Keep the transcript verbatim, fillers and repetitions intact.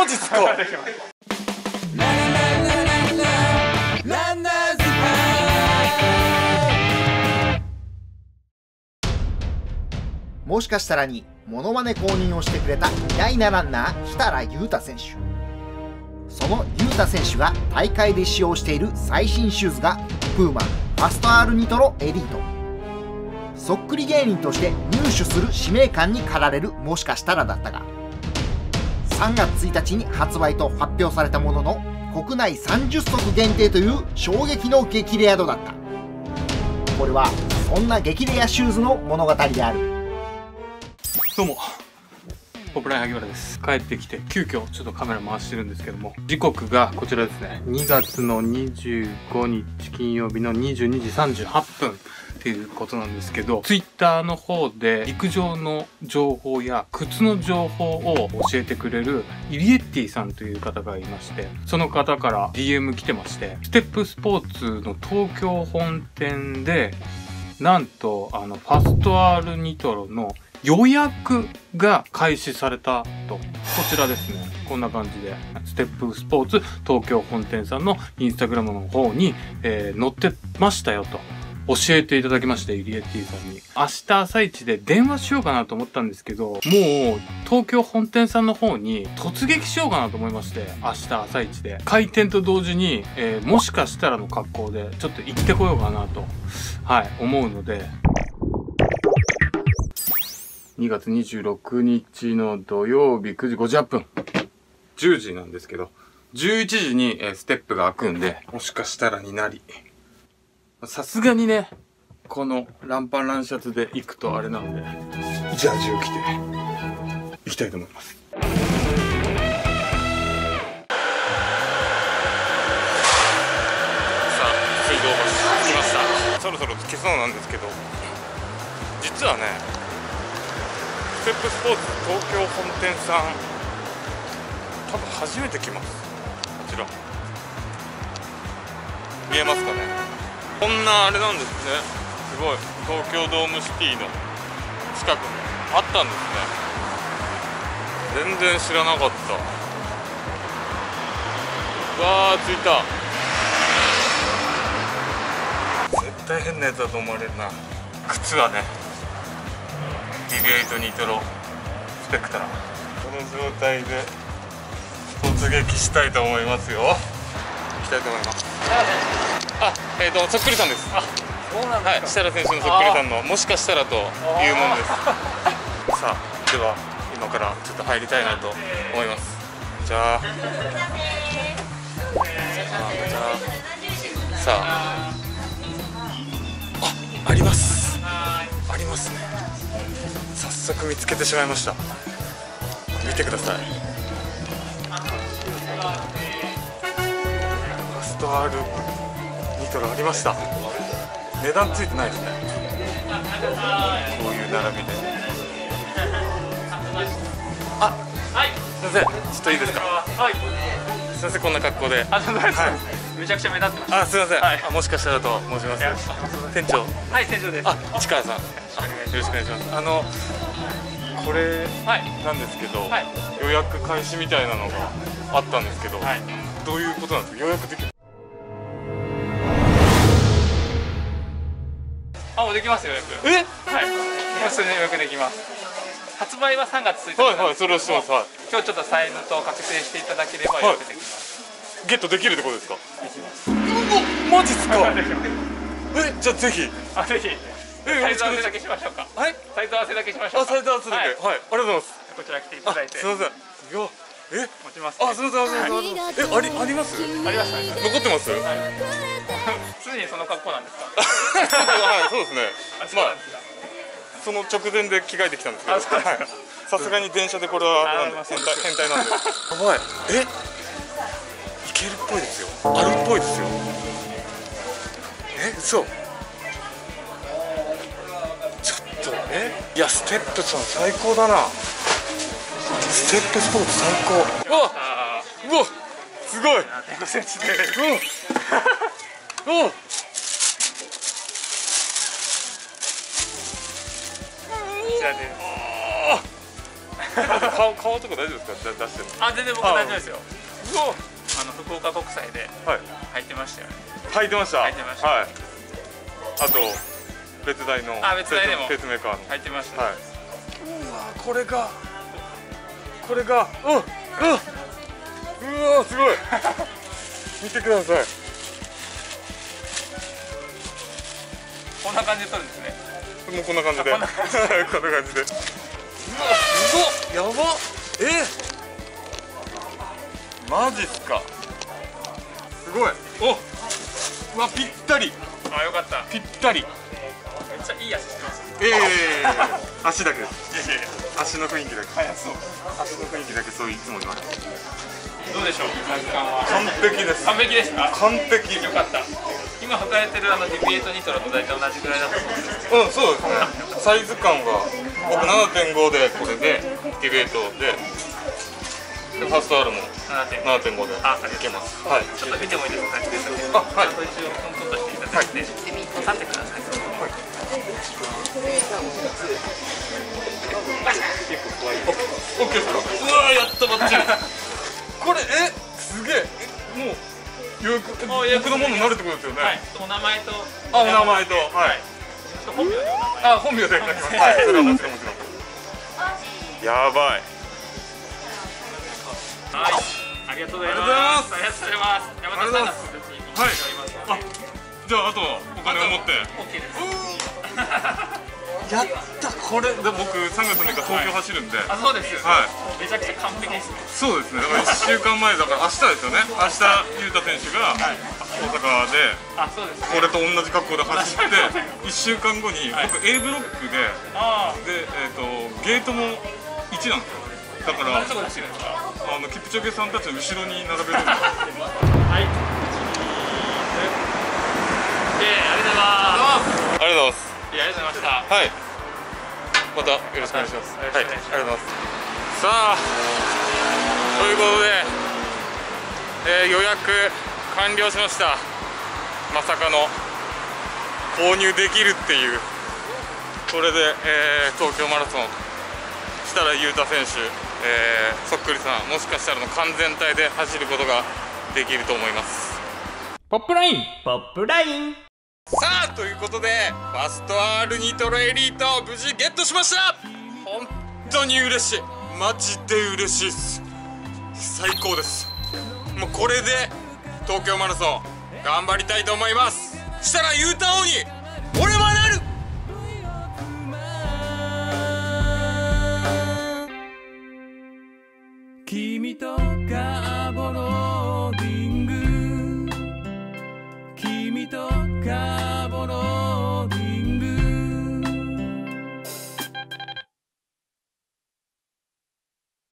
マジっすか。 もしかしたらにモノマネ公認をしてくれた偉大なランナー設楽悠太選手。その悠太選手が大会で使用している最新シューズがプーマファスト アール ニトロエリート。そっくり芸人として入手する使命感に駆られるもしかしたらだったが、さんがつついたちに発売と発表されたものの国内さんじゅっそく限定という衝撃の激レア度だった。これはそんな激レアシューズの物語である。 どうもポプライ萩原です。帰ってきて急遽ちょっとカメラ回してるんですけども、時刻がこちらですね。にがつのにじゅうごにち金曜日のにじゅうにじさんじゅうはっぷんっていうことなんですけど、ツイッターの方で陸上の情報や靴の情報を教えてくれるイリエッティさんという方がいまして、その方から ディーエム 来てまして、ステップスポーツの東京本店でなんとあのファスト アール ニトロの予約が開始されたと。こちらですね。こんな感じでステップスポーツ東京本店さんのインスタグラムの方に、えー、載ってましたよと教えていただきまして、イリエッティさんに明日朝一で電話しようかなと思ったんですけど、もう東京本店さんの方に突撃しようかなと思いまして、明日朝一で開店と同時に、えー、もしかしたらの格好でちょっと行ってこようかなと、はい、思うので、にがつにじゅうろくにちの土曜日くじごじゅうはっぷん、じゅうじなんですけど、じゅういちじにステップが開くんで、もしかしたらになり、さすがにね、このランパンランシャツで行くとあれなので、ジャージを着て行きたいと思います。さあ、水道橋来ました。そろそろ着けそうなんですけど、実はね、ステップスポーツ東京本店さん、多分初めて来ます。こちら見えますかね。こんなあれなんですね。すごい、東京ドームシティの近くにあったんですね。全然知らなかった。わー、着いた。絶対変なやつだと思われるな。靴はね、ディベートニトロスペクタラ、この状態で突撃したいと思いますよ。行きたいと思います。あ、えっとそっくりさんです。あ、そうなんですか。はい、設楽選手のそっくりさんのもしかしたらというものです。さあ、では今からちょっと入りたいなと思います。じゃあ、じゃあ、さあ、あ、あります。ありますね。早速見つけてしまいました。見てください。ファスト アール ニトロありました。値段ついてないですね。こういう並びで。あ、はい、すいません、ちょっといいですか。はい、すいません、こんな格好で。あ、そうです。はい、めちゃくちゃ目立ってました。あ、すいません、はい、あ、もしかしたらと申します。店長。はい、店長です。あ、市川さん、よろしくお願いします。あのこれなんですけど、はい、予約開始みたいなのがあったんですけど、はい、どういうことなんですか。予約できる。あ、もうできますよ、予約。え、はい、普通に予約できます。発売はさんがつついたち。はいはい、それをしてます。はい、今日ちょっとサイズと確定していただければ予約できます。はい、ゲットできるってことですか。できます。うわ、マジっすか。え、じゃあぜひ。あ、ぜひ。サイズ合わせだけしましょうか。はい、サイズ合わせだけしましょうか。あ、サイズ合わせだけ。はい、ありがとうございます。こちら来ていただいて。すみません。いや、え、持ちます。あ、すみません、すみません。え、あり、あります。ありました。残ってます。常にその格好なんですか。はい、そうですね。まあ、その直前で着替えてきたんですけど。さすがに電車でこれは変態、変態なんで。やばい。え、いけるっぽいですよ。あるっぽいですよ。え、そう。え、いや、ステップさん最高だな。ステップスポーツ最高。うわ、うわ、すごい。ごセンチで。うん。うん。こちらです。 顔顔とか大丈夫ですか？出してる。 あ、全然僕大丈夫ですよ。 うわ、 あの福岡国際ではい入ってましたよね。 履いてました。 履いてましたはい。あと別大のあ別大でもペースメーカーの入ってました。 はい。うわ、これがこれがうんうんうわ、すごい見てください。 こんな感じで撮るんですね。 もうこんな感じでこんな感じでうわ、すごっ、やばっ、えマジっすか。すごい。おうわ、ぴったり。 あ、よかった。 ぴったり。 めっちゃいい足してます。 ええー、足だけです。 いやいやいや、 足の雰囲気だけ。 速そう。 足の雰囲気だけそういつも言われます。 どうでしょう、体感は。 完璧です。 完璧ですか。 完璧。 よかった。今履かれてるあのディビエートニトロと大体同じぐらいだと思うんですけど。 うん、そうですね。サイズ感が僕 ななてんご でこれでディベートで、でファースト R も ななてんご でいけます。はい。 ちょっと見てもいいですか。 あ、はい。 一応コントロールしていただいて、立ってください。 オッケーですか。うわー、やったばっちり。これえすげえ。もう予約僕のものになるってことですよね。 はい。お名前と。 あ、お名前と、はい。 本名でお名前。 あ、本名で書きます。はい。それはもちろんもちろん。やばい。 はい。ありがとうございます。ありがとうございます。山田さんの時にはい。あ、じゃああとお金を持って。 オッケーです。 やったこれで僕さんがつむいか東京走るんで。 あ、そうですよね。 はい。 めちゃくちゃ完璧ですね。 そうですね。だからいっしゅうかんまえだから明日ですよね。明日裕太選手が大阪であ、そうですね。 俺と同じ格好で走っていっしゅうかんごに僕 A ブロックであでえっとゲートもいちなんですよ。だからあ、どこで走るんですか。 あのキプチョゲさんたちの後ろに並べるんですよ。 はい。えー、ありがとうございます。 ありがとうございます。 いや、ありがとうございました。 はい。またよろしくお願いします。はい、ありがとうございます。さあ、ということで、えー、予約完了しました。まさかの購入できるっていう。これで、えー、東京マラソン設楽悠太選手、えー、そっくりさん、もしかしたらの完全体で走ることができると思います。ポップラインポップライン。 さあ、ということでファスト R ニトロエリートを無事ゲットしました。本当に嬉しい。マジで嬉しいっす。最高です。もうこれで東京マラソン頑張りたいと思います。したら言うた王に俺はなる。 君とかぼろ